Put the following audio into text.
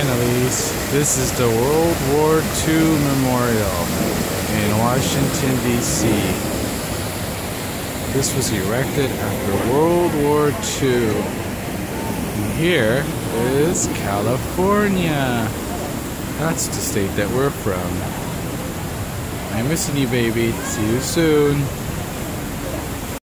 Finally, this is the World War II Memorial in Washington, D.C. This was erected after World War II. And here is California. That's the state that we're from. I'm missing you, baby. See you soon.